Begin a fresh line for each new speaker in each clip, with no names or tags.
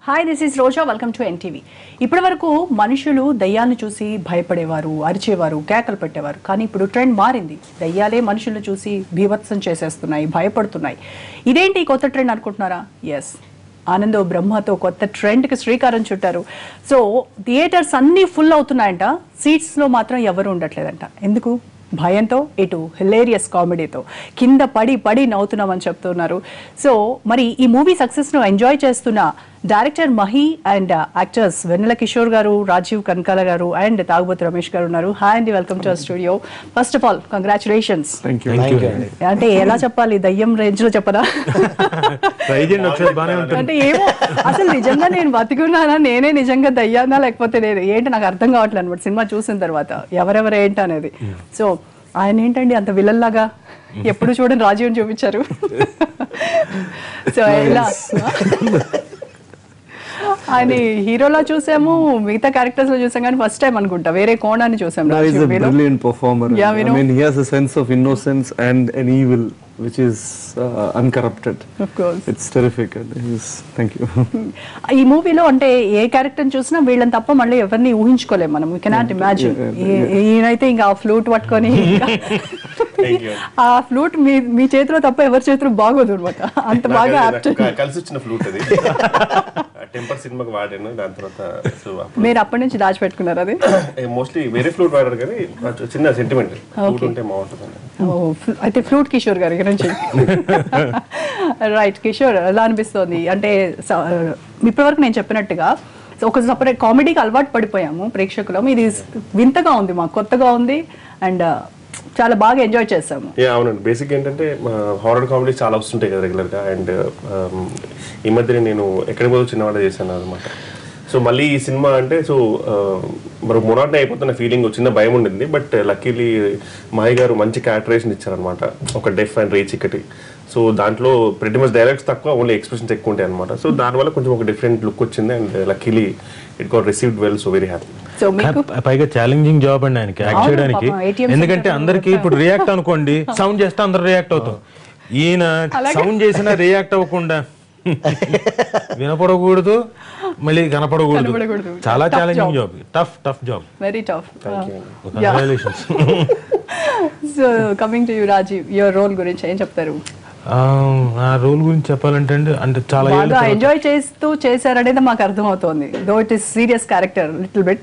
Hi this is Roja, welcome to NTV. ఇప్పటి వరకు మనుషులు దయ్యాన్ని చూసి భయపడేవారు, అరిచేవారు, కేకలు పెట్టేవారు. కానీ ఇప్పుడు ట్రెండ్ మారింది. దయ్యాలే మనుషులను చూసి బీభత్సం చేసేస్తున్నాయి, భయపడుతున్నాయి. ఇదేంటి కొత్త ట్రెండ్ అనుకుంటున్నారా? ఎస్, ఆనందో బ్రహ్మతో కొత్త ట్రెండ్కి శ్రీకారం చుట్టారు. సో థియేటర్స్ అన్నీ ఫుల్ అవుతున్నాయంట, సీట్స్లో మాత్రం ఎవరు ఉండట్లేదంట. ఎందుకు? భయంతో, ఇటు హిలేరియస్ కామెడీతో కింద పడి పడి నవ్వుతున్నామని చెప్తున్నారు. సో మరి ఈ మూవీ సక్సెస్ను ఎంజాయ్ చేస్తున్న director Mahi and actors Vennela Kishore garu, Rajeev Kanakala గారు అండ్ తాగుబోతు రమేష్ గారు ఉన్నారు. హాయ్ అండి, welcome to our studio. First of all congratulations. అంటే ఎలా చెప్పాలి, దయ్యం రేంజ్ లో చెప్పదా? అంటే ఏమో అసలు నిజంగా నేను బతికున్నానా, నేనే నిజంగా దయ్యానా లేకపోతే నేను ఏంటి నాకు అర్థం కావట్లేదు అనమాట సినిమా చూసిన తర్వాత ఎవరెవరు ఏంటి అనేది. సో ఆయన ఏంటండి అంత విలన్లాగా ఎప్పుడు చూడని రాజీవ్ని చూపించారు. సో ఎలా ఆయన హీరోలా చూసాము, మిగతా క్యారెక్టర్స్ లో చూసాం, కానీ ఫస్ట్ టైం అనుకుంటా వేరే కోణాన్ని చూసాం.
Brilliant performer. Yeah, I mean, he has a sense of innocence and an evil which is uncorrupted.
Of course,
it's terrific. Thank you.
ఈ మూవీలో అంటే ఏ క్యారెక్టర్ చూసినా వీళ్ళని తప్ప మళ్ళీ ఎవరిని ఊహించుకోలేము మనం. You cannot imagine. ఈయనైతే ఇంకా ఆ ఫ్లూట్ పట్టుకొని ఆ ఫ్లూట్ మీ చేతిలో తప్ప ఎవరి చేతిలో బాగోదు అనమాట, అంత బాగా
కలిసి వచ్చిన ఫ్లూట్ అది. టెంపర్ సినిమాకి వాడాను, దాని తర్వాత
మీరు అప్పటి నుంచి దాచిపెట్టుకున్నారు అది?
మోస్ట్లీ వేరే ఫ్లూట్ వాడారు, కానీ చిన్న సెంటిమెంట్ ఫ్లూట్ ఉంటే బాగుంటుంది.
అయితే ఫ్లూట్ కిషోర్ గారి గురించి. రైట్ కిషోర్, ఎలా అనిపిస్తుంది? అంటే ఇప్పటివరకు నేను చెప్పినట్టుగా ఒక సపరేట్ కామెడీకి అలవాటు పడిపోయాము ప్రేక్షకులం. ఇది వింతగా ఉంది, మాకు కొత్తగా ఉంది అండ్ చాలా బాగా ఎంజాయ్ చేసాము.
అవునండి, బేసిక్ ఏంటంటే హారర్ కామెడీ చాలా వస్తుంటాయి కదా రెగ్యులర్గా. అండ్ ఈ మధ్య నేను ఎక్కడికి పోదు చిన్నవాడ చేశాను అనమాట. సో మళ్ళీ ఈ సినిమా అంటే సో మరి మొనాటనే అయిపోతున్న ఫీలింగ్, చిన్న భయం ఉండింది. బట్ లక్కీలీ మహి గారు మంచి క్యారెక్టరేషన్ ఇచ్చారనమాట, ఒక డెఫ్ అండ్ రేచికటి. సో దాంట్లో ప్రెటీ మచ్ డైలాగ్స్ తక్కువ, ఓన్లీ ఎక్స్ప్రెషన్స్ ఎక్కువ ఉంటాయి అనమాట. సో దానివల్ల కొంచెం ఒక డిఫరెంట్ లుక్ వచ్చింది and luckily it got received well. So very happy.
పైగా ఛాలెంజింగ్ జాబ్ అండి ఆయనకి యాక్ట్ చేయడానికి. ఎందుకంటే అందరికి ఇప్పుడు రియాక్ట్ అనుకోండి, సౌండ్ చేస్తే అందరు రియాక్ట్ అవుతాం. ఈయన సౌండ్ చేసినా రియాక్ట్ అవ్వకుండా, వినపడకూడదు మళ్ళీ కనపడకూడదు. చాలా challenging job, tough job,
very tough.
Congratulations.
So coming to you Rajeev, your role గురించి ఏం చెప్తారు?
నా రోల్ గురించి చెప్పాలంటే అంటే చాలా
ఎంజాయ్ చేస్తూ చేశారనేది మాకు అర్థమవుతోంది. Though it is serious character little bit.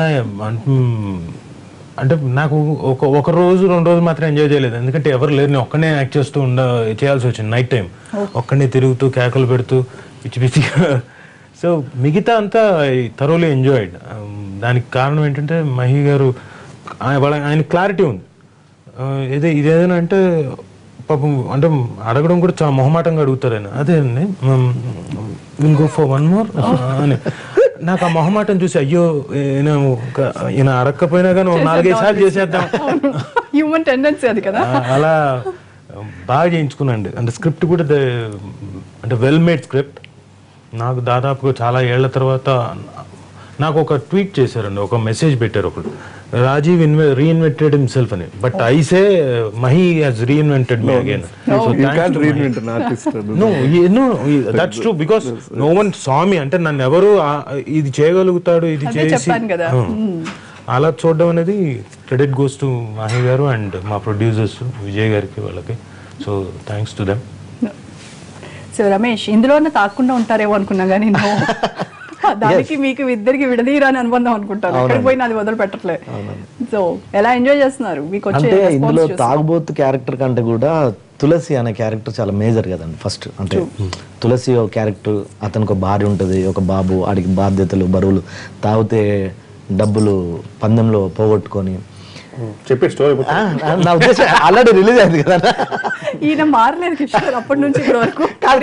అంటే నాకు ఒక రోజు 2 రోజులు మాత్రం ఎంజాయ్ చేయలేదు, ఎందుకంటే ఎవరు లేరు, నేను ఒక్కనే యాక్ట్ చేస్తూ చేయాల్సి వచ్చింది. నైట్ టైం ఒక్కనే తిరుగుతూ కేకలు పెడుతూ పిచ్చి పిచ్చిగా. సో మిగతా అంతా థరోలీ ఎంజాయ్డ్. దానికి కారణం ఏంటంటే మహి గారు ఆయన క్లారిటీ ఉంది. ఇదేదైనా అంటే పాపం అంటే అడగడం కూడా చాలా మొహమాటంగా అడుగుతారు ఆయన. అదే అండి విల్ గో ఫర్ 1 more అని. నాకు ఆ మొహమాటం చూసి అయ్యో ఈయన అడగకపోయినా కానీ 4-5 సార్లు చేసేద్దాం,
హ్యూమన్ టెండెన్సీ అది కదా,
అలా బాగా చేయించుకున్నాండి. అంటే స్క్రిప్ట్ కూడా అంటే వెల్ మేడ్ స్క్రిప్ట్. నాకు దాదాపుగా చాలా ఏళ్ల తర్వాత నాకు ఒక ట్వీట్ చేశారండి, ఒక మెసేజ్ పెట్టారు ఒకరు, రాజీవ్ reinvented himself అని. But I say Mahi has reinvented me again.
So you can't reinvent an artist.
No, that's true because no one saw me. అంటే నన్ను ఎవరు ఇది చేయగలుగుతాడు, ఇది చేసి అలా చూడడం అనేది క్రెడిట్ గోస్ టు మహి గారు అండ్ మా ప్రొడ్యూసర్స్ విజయ్ గారికి, వాళ్ళకి. So thanks to them.
So Ramesh, ఇందులోనే తాకుండా ఉంటారేమో అనుకున్నా కానీ దానికి మీకు ఇద్దరికి విడదీయరాని అనుబంధం అనుకుంటాను. ఎక్కడికి పోయినా అది వదిలి పెట్టట్లే. సో ఎలా ఎంజాయ్ చేస్తున్నారు? మీకు వచ్చే
ఇందులో తాగుబోతు క్యారెక్టర్ కంటే కూడా తులసి అనే క్యారెక్టర్ చాలా మేజర్ కదండి. ఫస్ట్ అంటే తులసి ఒక క్యారెక్టర్, అతనికి ఒక భార్య ఉంటుంది, ఒక బాబు, ఆడికి బాధ్యతలు, బరువులు, తాగితే డబ్బులు పందెంలో పోగొట్టుకొని
చెప్పే స్టోరీ
నా ఉద్దేశం ఆల్రెడీ రిలీజ్ అయింది కదా.
ఈయన మారలేదు కిషోర్ అప్పటి నుంచి ఇప్పటి వరకు,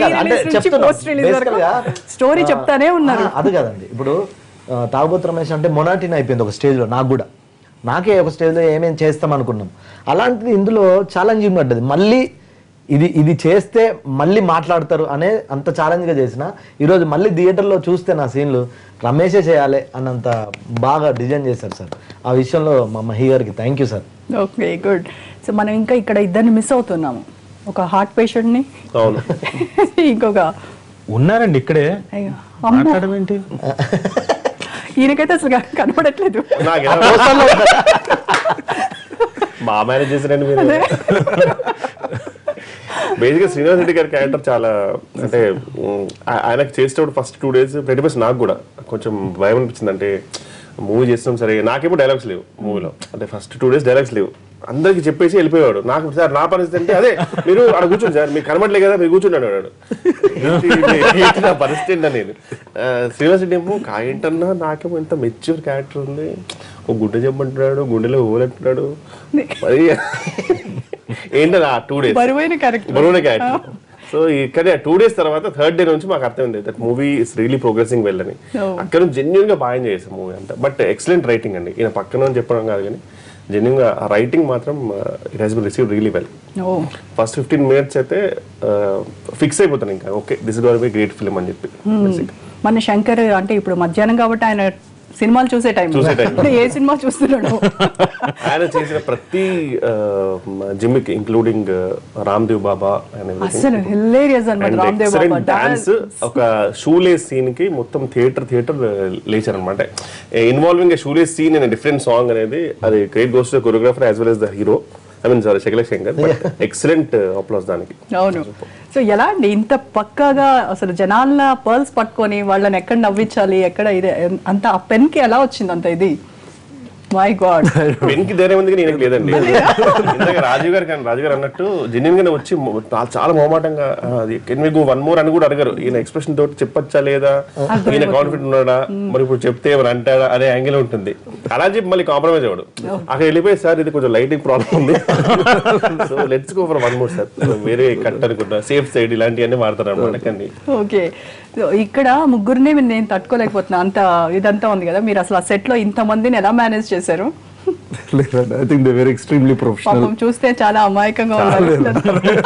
స్టోరీ చెప్తానే ఉన్నారు.
అది కదండి, ఇప్పుడు తాగుబోతు రమేష్ అంటే మొనాటిన్ అయిపోయింది ఒక స్టేజ్ లో. నాకు కూడా నాకే ఒక స్టేజ్ లో ఏమేమి చేస్తాం అనుకున్నాం, అలాంటిది ఇందులో ఛాలెంజింగ్ పడ్డది. మళ్ళీ ఇది చేస్తే మళ్ళీ మాట్లాడతారు అనే అంత ఛాలెంజ్గా చేసిన. ఈరోజు మళ్ళీ థియేటర్లో చూస్తే నా సీన్లు రమేషే చేయాలి అన్నంత బాగా డిజైన్ చేశారు సార్. ఆ విషయంలో మా Mahi garu thank you sir.
Okay, good. So మనం ఇంకా ఇక్కడ ఇద్దరిని మిస్ అవుతున్నాము, ఒక హార్ట్ పేషెంట్ని, ఇంకొక
ఉన్నారండి ఇక్కడే.
అయ్యో అమ్మో,
మాట్లాడడం ఏంటి?
ఈయనకైతే అసలు కనపడట్లేదు.
నాకు బాగా మేనేజ్ చేశారండి మీరు. బేసిక్గా శ్రీనివాస్ రెడ్డి గారి క్యారెక్టర్ చాలా అంటే ఆయనకు చేసేటప్పుడు ఫస్ట్ 2 days ప్రతిపస్ నాకు కూడా కొంచెం భయం అనిపించింది. అంటే మూవీ చేస్తున్నాం సరే, నాకేమో డైలాగ్స్ లేవు మూవీలో. అంటే ఫస్ట్ 2 days డైలాగ్స్ లేవు, అందరికి చెప్పేసి వెళ్ళిపోయాడు. నాకు సార్ నా పరిస్థితి అంటే అదే మీరు అక్కడ కూర్చోండి సార్, మీకు కనబడలే కదా మీరు కూర్చోండి అన్నాడు. నా పరిస్థితి ఏంటో నేను శ్రీనివాస్ రెడ్డి ఏమో ఏంటన్నా నాకేమో ఎంత మెచ్యూర్ క్యారెక్టర్ ఉంది, ఒక గుండె చెప్పంటున్నాడు, గుండెలో ఊరంటున్నాడు. మరి ఏంటో ఆ 2 days బరువైన క్యారెక్టర్. సో ఇక్కడ 2 days తర్వాత 3rd day నుంచి మాకు అర్థమైంది that movie is really progressing well అని. అక్కడ నుంచి జెన్యున్ గా బాగా ఎంజాయ్ చేసాం మూవీ అంతా. బట్ ఎక్సలెంట్ రైటింగ్ అండి, ఈయన పక్కన చెప్పడం కాదు కానీ జెన్యున్ గా రైటింగ్ మాత్రం it has been received really well. First 15 minutes అయితే ఫిక్స్ అయిపోతాను ఇంకా okay this is gonna be great film అని చెప్పి.
మన శంకర్ అంటే ఇప్పుడు మధ్యాహ్నం కాబట్టి ఆయన సినిమాలు చూసే టైం ఏ సినిమా చూస్తున్నాడు.
ఆయన చేసిన ప్రతి జిమ్మిక్ ఇంక్లూడింగ్ రామ్దేవ్ బాబా
అసలు హిలేరియస్ అన్నమాట. రామ్దేవ్ బాబా
డాన్స్ ఒక షూలేస్ సీన్ కి మొత్తం థియేటర్ లేచారు అనమాట. Involving shoelace scene in different song అనేది అది great goes to choreographer as well as the hero. I mean sorry Shakalaka Shankar, excellent applause దానికి.
అవును. సో ఎలా అండి ఇంత పక్కాగా అసలు జనాల పర్ల్స్ పట్టుకొని వాళ్ళని ఎక్కడ నవ్వించాలి, ఎక్కడ ఇదే అంత ఆ పెన్ కి ఎలా వచ్చింది అంత ఇది? మై గాడ్,
పెన్ కి ధైర్యం ఉంది నేను లేదండి. రాజీవ్ గారు అన్నట్టు జెన్యున్ గానే వచ్చి చాలా మొహమాటంగా కెన్ వి గో 1 more అని కూడా అడగరు. ఈయన ఎక్స్ప్రెషన్ తోటి చెప్పచ్చా లేదా, ఈయన కాన్ఫిడెంట్ ఉన్నాడా, మరి ఇప్పుడు చెప్తే ఏమైనా అంటాడా అనే యాంగిల్ ఉంటుంది. అలా చెప్పి మళ్ళీ కాంప్రమైజ్ అవ్వడు. అక్కడ వెళ్ళిపోయి సార్ ఇది కొంచెం లైటింగ్ ప్రాబ్లం ఉంది, so let's go for 1 more sir, వేరే కట్ అనుకుంటా సేఫ్ సైడ్ ఇలాంటివన్నీ వాడతారు అనమాట. కానీ
ఓకే, ఇక్కడ ముగ్గురిని నేను తట్టుకోలేకపోతున్నా, అంత ఇదంతా ఉంది కదా. మీరు అసలు ఆ సెట్ లో ఇంత మందిని ఎలా మేనేజ్ చేశారు?
I think they're very extremely professional.
పాపం చూస్తే చాలా అమాయకంగా ఉన్నారు.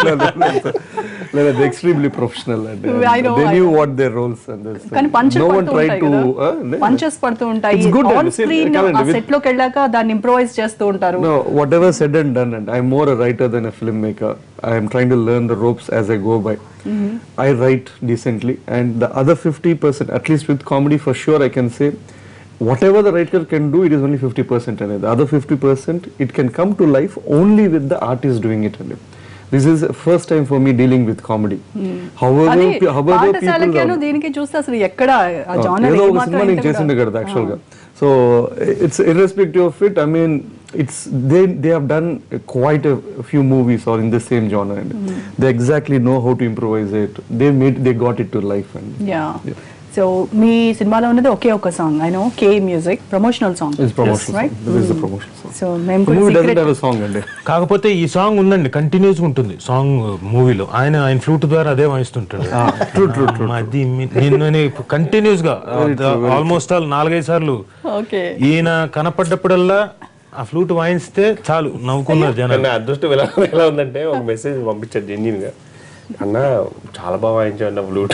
They're extremely professional and they knew what their roles and
కానీ punches
no one tried to
punches పడుతూ ఉంటాయి ఆన్ స్క్రీన్. ఆ సెట్ లోకి వెళ్ళాక దాన్ని ఇంప్రూవైజ్ చేస్తూ ఉంటారు.
No, whatever said and done, and I'm more a writer than a filmmaker. I am trying to learn the ropes as I go by. I write decently, and the other 50%, at least with comedy for sure, I can say whatever the writer can do, it is only 50%, and the other 50% it can come to life only with the artist doing it. And this is the first time for me dealing with comedy. However people
దీనికి చూస్తే అసలు ఎక్కడ ఆ genre
ఏదో ఒక cinema నేను చేసింది కదా యాక్చువల్ గా. So it's irrespective of it, I mean it's they have done quite a few movies or in the same genre, and they exactly know how to improvise it. They got it to life. And
yeah. So మీ సినిమాలో ఉన్నది ఒకే ఒక song, I know కే music promotional song.
It's promotional song. This is the promotional song.
So మేము
movie doesn't have a song అండి.
కాకపోతే ఈ సాంగ్ ఉందండి, కంటిన్యూస్ ఉంటుంది సాంగ్ మూవీలో. ఆయన ఫ్లూట్ ద్వారా అదే వాయిస్తుంటాడు. అది నిన్న కంటిన్యూస్ గా ఆల్మోస్ట్ 4-5 సార్లు ఈయన కనపడ్డప్పుడల్లా ఆ ఫ్లూట్ వాయిస్తే చాలు నవ్వుకున్నారు జనాలు.
అదృష్టం ఎలా ఉందంటే ఒక మెసేజ్ పంపించారు జెన్యున్ గా, అన్న చాలా బాగా వాయించాడు ఫ్లూట్.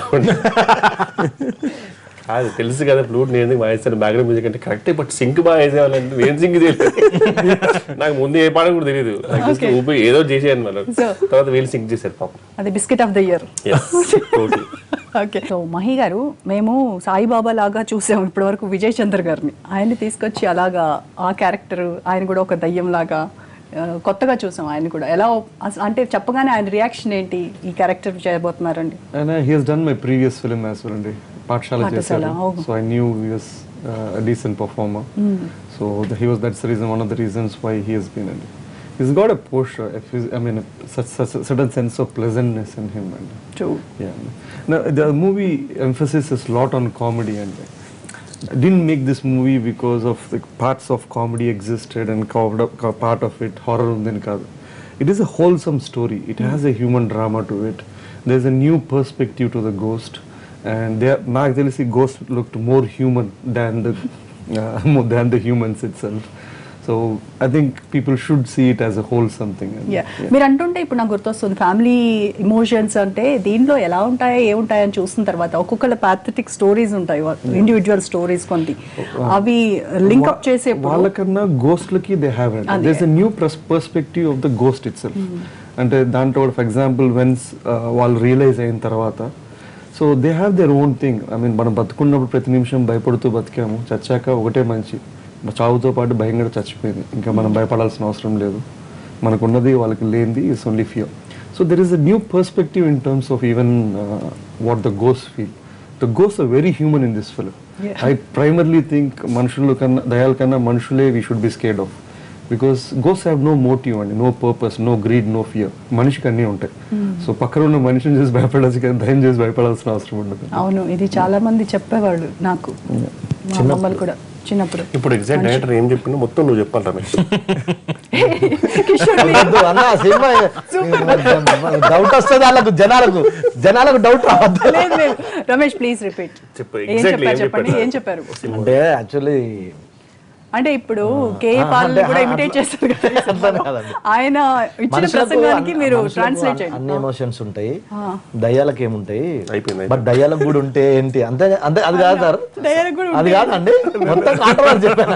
అది తెలుసు కదా ఫ్లూట్ నేను ఎందుకు వాయిస్తాను బ్యాక్గ్రౌండ్ మ్యూజిక్ అంటే కరెక్ట్, బట్ సింక్ బాగా వేసేవాళ్ళంటే నేను సింక్ చేయలేదు. నాకు ముందు ఏ పాట కూడా తెలియదు, ఊపి ఏదో చేసేయాలి వాళ్ళు. తర్వాత వీళ్ళు సింక్ చేశారు పాపం.
అది biscuit of the year. Okay, so Mahi garu మేము సాయిబాబా లాగా చూసాము ఇప్పటి వరకు విజయ్ చంద్ర గారిని. ఆయన్ని తీసుకొచ్చి అలాగా ఆ క్యారెక్టర్ ఆయన కూడా ఒక దయ్యం లాగా కొత్తగా చూసాం. ఆయన కూడా ఎలా అంటే చెప్పగానే ఆయన రియాక్షన్ ఏంటి, ఈ క్యారెక్టర్ చేయబోతున్నారండి?
He has done my previous film as well అండి, పాఠశాల చేశారు. So I knew he was a decent performer. So that's the reason, one of the reasons why he has been. He's got a posture, I mean such a certain sense of pleasantness in him. And
true.
Yeah. Now the movie emphasizes a lot on comedy, and I didn't make this movie because of the parts of comedy existed and carved up part of it horror then kaadu. It is a wholesome story. It has a human drama to it. There's a new perspective to the ghost, and నాకు తెలిసి ghost looked more human than the humans itself. So I think people should see it as a wholesome thing.
మీరు అంటుంటే ఇప్పుడు నాకు గుర్తొస్తుంది family emotions అంటే దీంట్లో ఎలా ఉంటాయో ఏముంటాయని చూసిన తర్వాత ఒక్కొక్కళ్ళ ప్యాథటిక్ స్టోరీస్ ఉంటాయి, ఇండివిజువల్ స్టోరీస్ కొన్ని, అవి లింక్అప్ చేసే
వాళ్ళకన్నా గోస్ట్లకి they have it. There is a new perspective of the ghost itself. అంటే దాంట్లో ఫర్ ఎగ్జాంపుల్ వెన్స్ వాళ్ళు రియలైజ్ అయిన తర్వాత so they have their own thing. I mean మనం బతుకున్నప్పుడు ప్రతి నిమిషం భయపడుతూ బతికాము, చచ్చాక ఒకటే మంచి, చావుతో పాటు భయం కూడా చచ్చిపోయింది. ఇంకా మనం భయపడాల్సిన అవసరం లేదు, మనకున్నది వాళ్ళకి లేనిది it's only fear. So there is a new perspective in terms of even what the గోస్ ఫీల్. ద గోస్ are very human in this film. I primarily think మనుషుల కన్నా దయాల కన్నా మనుషులే we should be scared of, because గోస్ have no motive అండి, no purpose, no greed, no fear. మనిషికి అన్నీ ఉంటాయి. సో పక్కన ఉన్న మనిషిని చూసి భయపడాల్సి కానీ దయం చేసి భయపడాల్సిన అవసరం ఉండదు.
అవును, ఇది చాలా మంది చెప్పేవాళ్ళు నాకు, మా అమ్మమ్మలు కూడా చిన్నప్పుడు.
ఇప్పుడు ఎగ్జాక్ట్ డైరెక్టర్ ఏం చెప్పిందో మొత్తం నువ్వు చెప్పాలి రమేష్.
డౌట్ వస్తుంది వాళ్ళకు, జనాలకు డౌట్ రావద్దు.
Ramesh please repeat. చెప్పండి ఏం చెప్పారు?
అంటే యాక్చువల్లీ
అంటే ఇప్పుడు కేఏ పాల్ కూడా ఇమిటేట్ చేస్తారు కదా, ఆయన ఇచ్చిన ప్రసంగానికి మీరు ట్రాన్స్లేట్ చేయండి.
అన్ని ఎమోషన్స్ ఉంటాయి, దయ్యాలకు ఏముంటాయి, బట్ దయ్యాలకు కూడా ఉంటే ఏంటి అంతే అంతే. అది కాదు సార్, అది కాదండి, మొత్తం కాంట్రవర్సీ చెప్పాను.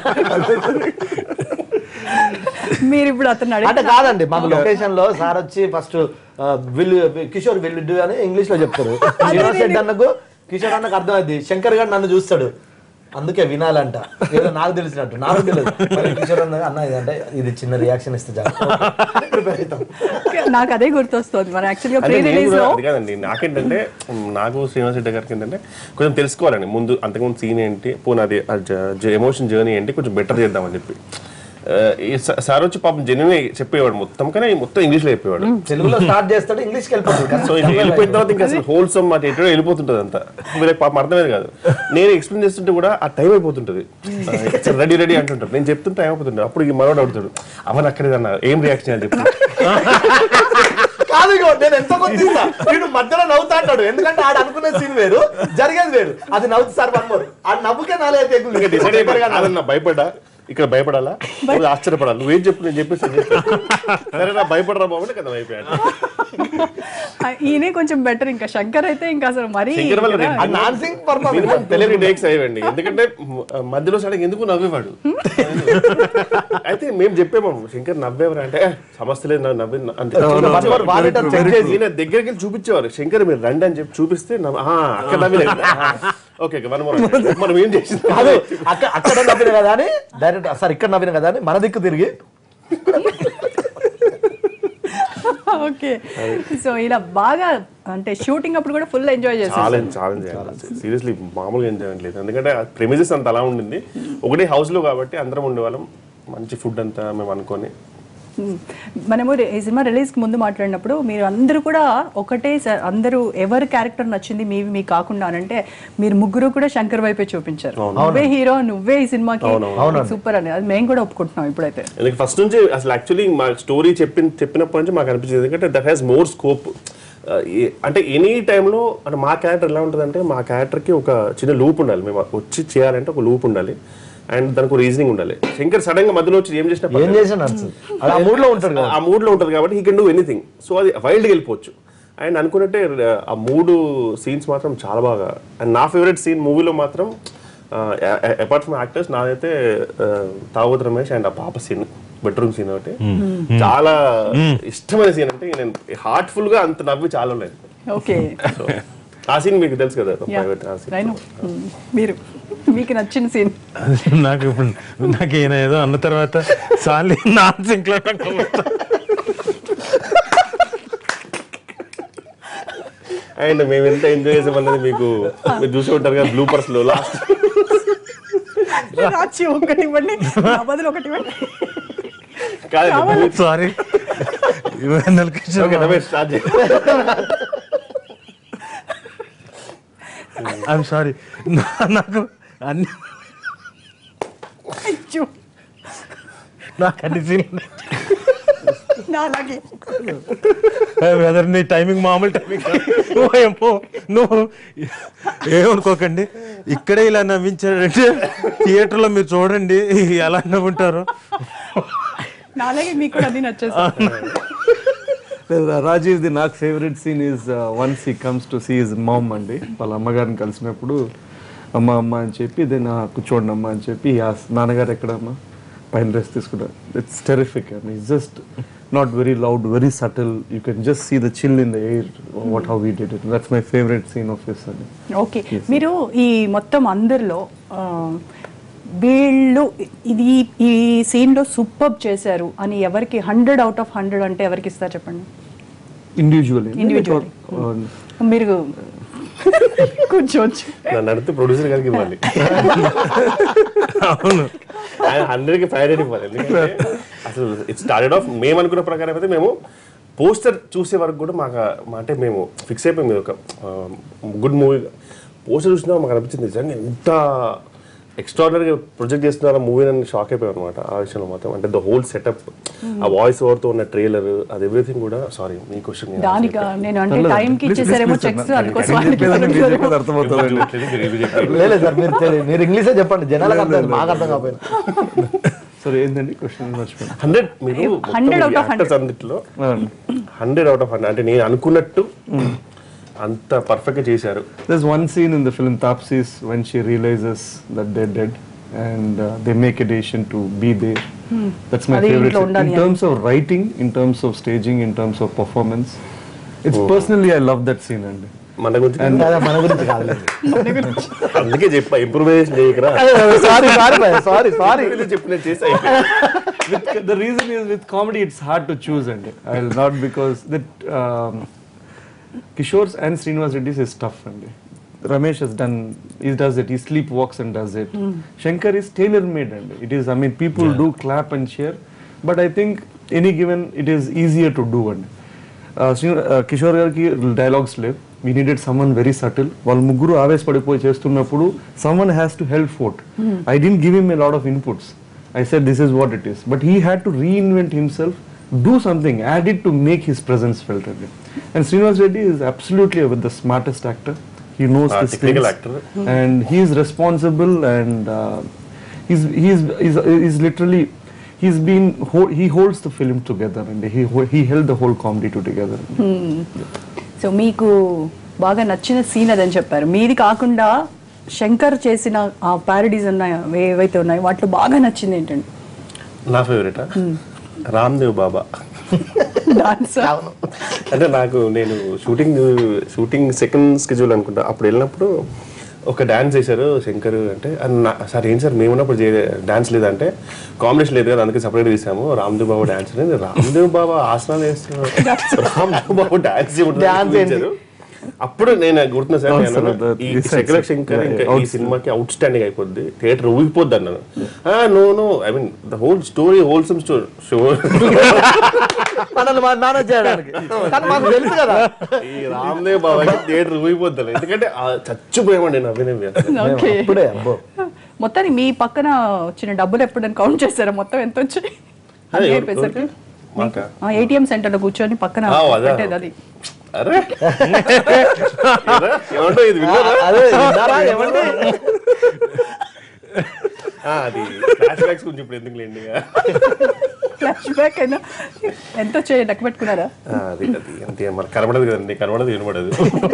మీరు ఇప్పుడు అతను
అంటే కాదండి, మాకు లొకేషన్ లో సార్ వచ్చి ఫస్ట్ కిషోర్ విల్ అని ఇంగ్లీష్ లో చెప్తారు. అన్నకు కిషోర్ అన్నకు అర్థమైంది, శంకర్ గారు నన్ను చూస్తాడు, అందుకే వినాలంట, ఏదో నాకు తెలిసినట్టు. నాకు తెలియదు కిషోర్ అన్న ఇదంటే ఇది చిన్న రియాక్షన్ ఇస్తే
నాకు అదే గుర్తొస్తుంది. మరి యాక్చువల్గా ప్రీ రిలీజ్ లో
కాదండి, నాకేంటంటే నాకు శ్రీనివాస్ రెడ్డి గారికి ఏంటంటే కొంచెం తెలుసుకోవాలండి ముందు, అంతకుముందు సీన్ ఏంటి, పోనీ అది ఎమోషన్ జర్నీ ఏంటి, కొంచెం బెటర్ చేద్దామని చెప్పి. సార్ వచ్చి పాపం జెన్యున్ చెప్పేవాడు మొత్తం, కానీ మొత్తం ఇంగ్లీష్ లో చెప్పేవాడు.
తెలుగులో స్టార్ట్ చేస్తాడు, ఇంగ్లీష్కి వెళ్ళిపోతుంది.
సో వెళ్ళిపోయిన తర్వాత ఇంకా అసలు హోల్సమ్ అటు ఎటో వెళ్ళిపోతుంటది అంతా, వీళ్ళకి పాపం అర్థమేది కాదు. నేను ఎక్స్ప్లెయిన్ చేస్తుంటే కూడా ఆ టైం అయిపోతుంటది, రెడీ రెడీ అంటుంటారు, నేను చెప్తుంటే టైం అయిపోతుంటాడు. అప్పుడు మనోడు అడుగుతాడు, అవన్నీ అక్కడేదన్నా ఏం రియాక్షన్ అని చెప్పి.
కాదు, నేను ఎంత కొద్దిస్తా, వీడు మధ్యలో నవ్వుతా అంటాడు, ఎందుకంటే ఆడు అనుకునే సీన్ వేరు, జరిగేది వేరు. అది నవ్వుతు సార్ పనుకోరు, ఆ నవ్వుకే నాలుగు
భయపడ్డా, ఇక్కడ భయపడాలా, ఆశ్చర్యపడాలి, నువ్వేం చెప్పు, నేను చెప్పేసి సరే నా భయపడరా బాబు కదా అయిపోయాడు.
ఈయనే కొంచెం బెటర్, ఇంకా శంకర్ అయితే ఇంకా అసలు మరీ
టేక్స్ అయ్యండి, ఎందుకంటే మధ్యలో సడన్ ఎందుకు నవ్వేవాడు. అయితే మేము చెప్పాము శంకర్ నవ్వేవారు అంటే సమస్య లేదు నవ్వి దగ్గరికి వెళ్ళి చూపించేవారు. శంకర్ మీరు రండి అని చెప్పి చూపిస్తే అక్కడ నవ్వి ఓకే మనం ఏం చేసింది
అక్కడ నవ్విన కదా అని డైరెక్ట్ సార్ ఇక్కడ నవ్విన కదా అని మన దిక్కు తిరిగి.
ఓకే, సో ఇలా బాగా అంటే షూటింగ్ అప్పుడు కూడా ఫుల్ ఎంజాయ్ చేశారు.
చాలా సీరియస్లీ మామూలుగా ఎంజాయ్ లేదు, ఎందుకంటే ప్రెమిసెస్ అంత అలా ఉండింది, ఒకటే హౌస్ లో కాబట్టి అందరం ఉండేవాళ్ళం, మంచి ఫుడ్ అంతా మేము అనుకొని.
మనము ఈ సినిమా రిలీజ్ కి ముందు మాట్లాడినప్పుడు మీరు అందరూ కూడా ఒకటే అందరూ ఎవరి క్యారెక్టర్ నచ్చింది మీ కాకుండా అంటే మీరు ముగ్గురు కూడా శంకర్ వైపే చూపించారు. నువ్వే హీరో, నువ్వే ఈ సినిమాకి సూపర్ అని, అది మేము కూడా ఒప్పుకుంటున్నాం ఇప్పుడైతే.
ఫస్ట్ నుంచి అసలు యాక్చువల్లీ మా స్టోరీ చెప్పినప్పటి నుంచి మాకు అనిపించింది, ఎందుకంటే దట్ హ్యాస్ మోర్ స్కోప్. అంటే ఎనీ టైంలో అంటే మా క్యారెక్టర్ ఎలా ఉంటుంది అంటే, మా క్యారెక్టర్కి ఒక చిన్న లూప్ ఉండాలి, మేము వచ్చి చేయాలంటే ఒక లూప్ ఉండాలి అండ్ దానికి రీజనింగ్ ఉండాలి. శంకర్ సడన్ గా మధ్యలో వచ్చి ఏం చేసినా ఆ మూడ్ లో ఉంటుంది కాబట్టి he can do anything. So అది వైల్డ్గా వెళ్ళిపోవచ్చు. అండ్ అనుకున్నట్టే ఆ 3 సీన్స్ మాత్రం చాలా బాగా. అండ్ నా ఫేవరెట్ సీన్ మూవీలో మాత్రం అపార్ట్ ఫ్రమ్ యాక్టర్స్ నాదైతే తావత్ రమేష్ అండ్ ఆ పాప సీన్, బెడ్రూమ్ సీన్ ఒకటి చాలా ఇష్టమైన సీన్. అంటే నేను హార్ట్ఫుల్ గా అంత నవ్వి చాలా లేదు. ఆ సీన్ మీకు తెలుసు కదా,
మీకు నచ్చిన సీన్?
నాకు ఇప్పుడు నాకు ఈయన ఏదో అన్న తర్వాత సాలి నాన్ సింక్ లో
అండ్ మేము ఎంత ఎంజాయ్ చేసామన్నది మీకు మీరు చూసి ఉంటారు కదా బ్లూపర్స్ లో. లాస్ట్
ఒకటి ఇవ్వండి, బదులు ఒకటి ఇవ్వండి.
సారీ ఐఎమ్ సారీ, నాకు అన్ని నాకు అన్ని వెదర్ నీ టైమింగ్ మామూలు టైమింగ్ ఏమో, నువ్వు ఏమనుకోకండి. ఇక్కడే ఇలా నవ్వించారంటే థియేటర్లో మీరు చూడండి ఎలా నవ్వుంటారు.
రాజీవ్ ది నాకు favourite scene is once he comes to see his mom అండి. వాళ్ళ అమ్మగారిని కలిసినప్పుడు అమ్మ అని చెప్పి దెన్ కూర్చోండి అమ్మ అని చెప్పి నాన్నగారు ఎక్కడమ్మా, పైన రెస్ట్ తీసుకుంటారు. It's terrific and it's just not very loud, very subtle. You can just see the chill in the air what how we did it. That's my favourite scene of this అండి.
Okay, మీరు ఈ మొత్తం అందరిలో వీళ్ళు ఇది ఈ సీన్లో super చేశారు అని ఎవరికి 100 out of 100 అంటే ఎవరికి ఇస్తారు చెప్పండి?
ఇండివిజువల్లీ
మీరు కూర్చోవచ్చు.
నన్ను అడిగితే ప్రొడ్యూసర్ గారికి ఇవ్వాలి.
అవును,
ఆయన 100కి ప్రయారిటీ ఇవ్వాలి. ఎందుకంటే అసలు ఇట్ స్టార్టెడ్ ఆఫ్ మేము అనుకున్న ప్రకారం అయితే మేము పోస్టర్ చూసే వరకు కూడా మాకు అంటే మేము ఫిక్స్ అయిపోయింది ఒక గుడ్ మూవీ. పోస్టర్ చూసినా మాకు అనిపించింది నిజంగా ఎంత ఎక్స్ట్రాడనరీగా ప్రొజెక్ట్ చేస్తున్నారా మూవీ అని షాక్ అయిపోయాం అనమాట ఆ విషయంలో మొత్తం. అంటే ద హోల్ సెటప్, ఆ వాయిస్ ఓవర్తో ఉన్న ట్రైలర్, అది ఎవ్రీథింగ్ కూడా. సారీ మీ క్వశ్చన్
నేను అంటే టైంకి ఇచ్చేసారేమో చెక్స్ అనుకోసం.
లేదు సార్, మీరు ఇంగ్లీషే చెప్పండి, జనాలకు అర్థం, మాకు అర్థం కాకపోయినా.
సరే ఏంటండి క్వశ్చన్ మర్చిపోయాను.
100 out of 100 అన్నిటిలో 100 out of 100 అంటే నేను అనుకున్నట్టు అంత పర్ఫెక్ట్ గా చేశారు.
There's one scene in the film Taapsi's when she realizes that they're dead and they make a decision to be there. That's my favorite scene. In terms of writing, in terms of staging, in terms of performance, it's personally I love that scene అండి.
మన గురించి
కాదు,
అందుకే చెప్పా improvisation చేయకరా.
Sorry
చెప్పిన చేసి
The reason is with comedy it's hard to choose అండి. I'll not because that Kishore's and Srinivas Reddy's is tough అండి. Ramesh has done, he does it, he sleepwalks and does it. Shankar is tailor made అండి. It is, I mean, people do clap and cheer, but I think any given it is easier to do అండి. Kishore గారికి dialogues లేవు. We needed someone very subtle. వాళ్ళు ముగ్గురు ఆవేశపడిపోయి చేస్తున్నప్పుడు someone has to help out. I didn't give him a lot of inputs. I said this is what it is, but he had to reinvent himself, do something, add it to make his presence felt again. And Srinivas Reddy is absolutely the smartest actor. He knows this
technical
things,
actor,
and he is responsible, and he's literally he holds the film together, and he held the whole comedy together.
So మీకు బాగా నచ్చిన scene అదని చెప్పారు. మీది కాకుండా శంకర్ చేసిన ఆ parodies ఉన్నాయో ఏవైతే ఉన్నాయో వాటిలో బాగా నచ్చింది ఏంటండి?
నా ఫేవరెట్ రామ్దేవ్ బాబా అంటే నాకు నేను షూటింగ్ సెకండ్ స్కెడ్యూల్ అనుకుంటా అప్పుడు వెళ్ళినప్పుడు ఒక డాన్స్ చేశారు శంకర్. అంటే సార్ ఏం సార్ మేము ఉన్నప్పుడు డాన్స్ లేదంటే కాంబినేషన్ లేదు కదా అందుకే సపరేట్ తీసాము రామ్దేవ్ బాబా డాన్స్. రామ్దేవ్ బాబా ఆసనాలు వేస్తున్నారు, రామ్దేవ్ బాబా డాన్స్ చేశారు. అప్పుడు నేను గుర్తున్నా సార్, నేను ఈ శంకర్ శంకర్ ఇంకా ఈ సినిమాకి అవుట్ స్టాండింగ్ అయిపోద్ది, థియేటర్ ఊగిపోద్ది అన్నాను. No I mean the whole story wholesome show
తెలుసు కదా
ఈ రామ్దేవ్ బాబాకి థియేటర్ ఊగిపోద్దాను. ఎందుకంటే చచ్చిపోయామండి నవ్వినవి.
మొత్తానికి మీ పక్కన వచ్చిన డబ్బులు ఎప్పుడైనా కౌంట్ చేశారా? మొత్తం ఎంత వచ్చాయి? ATM సెంటర్ లో కూర్చొని పక్కన పెట్టేది అది.
అరే ఏమంటో ఇది అది ఫ్లాష్ బ్యాక్స్ గురించి ఇప్పుడు ఎందుకు లేండి.
ఫ్లాష్ బ్యాక్ అయినా ఎంత వచ్చాయి లెక్క పెట్టుకున్నారా?
అది అంతే మరి కనబడదు కదండి, కనబడదు వినబడదు.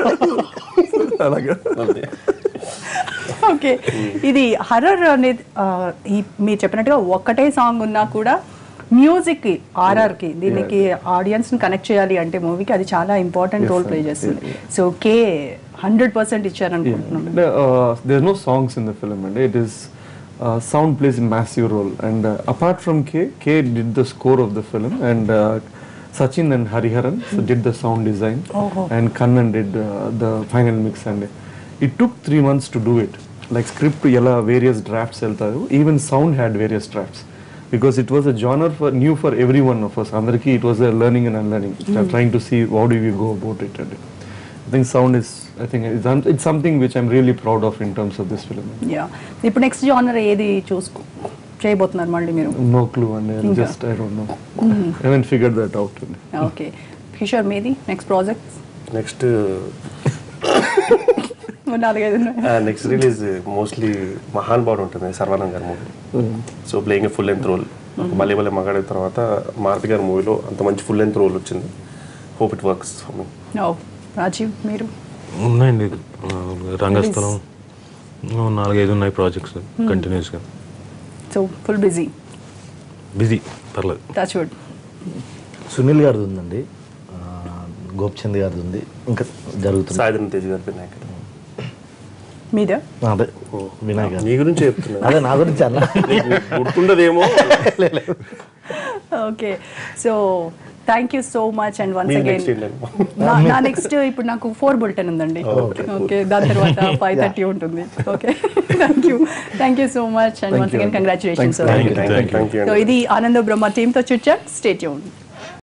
ఓకే, ఇది హర్రర్ అనేది మీరు చెప్పినట్టుగా ఒక్కటే సాంగ్ ఉన్నా కూడా మ్యూజిక్ కి RR కి దీనికి ఆడియన్స్ ని కనెక్ట్ చేయాలి అంటే మూవీకి అది చాలా ఇంపార్టెంట్ రోల్ ప్లే చేస్తుంది. సో K 100% ఇచ్చారు అనుకుంటున్నాను.
There's no songs in the film and it is sound plays a massive role, and apart from K did the score of the film, and Sachin and Hariharan did the sound design, and Kannan did the final mix, and it took 3 months to do it. Like script yella various drafts eltaru, even sound had various drafts, because it was a genre new for every one of us. Andarki it was a learning and unlearning, trying to see how do we go about it. And I think sound is, I think it's something which I'm really proud of in terms of this film.
Yeah. ఇప్పుడు next genre ఏది చేయబోతున్నారు మళ్ళీ మీరు?
No clue, and just I don't know. I haven't figured that out.
Okay. Kishore, మీది next project?
Next
next
release mostly మహాన్ బాడ్ ఉంటుంది, సర్వానంద్ గారి movie. So playing full length role. మళ్ళీ మగాడి తర్వాత మారుతి గారి మూవీలో అంత మంచి ఫుల్ లెంత్ రోల్ వచ్చింది. Hope it works.
రాజీవ్, మీరు?
ఉన్నాయండి రంగస్థలం 4-5 ఉన్నాయి ప్రాజెక్ట్స్ కంటిన్యూస్గా.
So full busy.
బిజీ, పర్లేదు.
Touch wood.
సునీల్ గారిది ఉందండి, గోపిచంద్ గారిది ఉంది, ఇంకా జరుగుతుంది.
సాయిధరం తేజ్ గారి నాయకుడు.
మీద
అదే వినాయక్ గారు
నీ గురించి చెప్తున్నా.
అదే నా గురించి అన్న
గుర్తుండదేమో.
Okay, so thank you so much and once again నా నెక్స్ట్ ఇప్పుడు నాకు 4 బులెటిన్ ఉందండి. ఓకే, దాని తర్వాత 5:30 ఉంటుంది. Okay, thank you so much and once again congratulations.
Thank you.
So ఇది ఆనందో బ్రహ్మ టీమ్ తో చిట్ చాట్. Stay tuned.